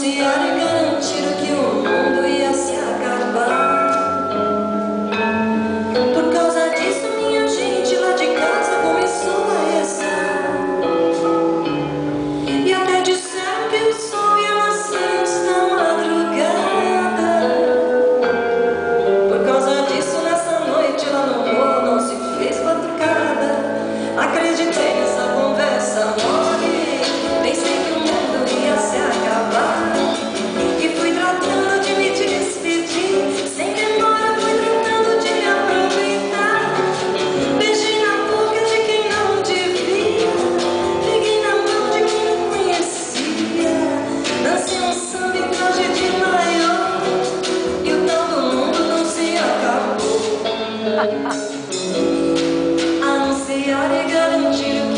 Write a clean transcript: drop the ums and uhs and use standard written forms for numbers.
anunciar e garantir que o mundo ia se acabar. Por causa disso, minha gente lá de casa começou a rezar. E até disseram que o sol ia nascer antes da madrugada. Por causa disso, nessa noite lá no morro não se fez batucada. Acreditei nessa conversa mole, pensei que o mundo ia se acabar. E fui tratando de me despedir, sem demora fui tratando de me aproveitar. Beijei na boca de quem não devia, peguei na mão de quem não conhecia. Dancei um samba em traje de maior, e o tal do mundo não se acabou. Anunciar e garantir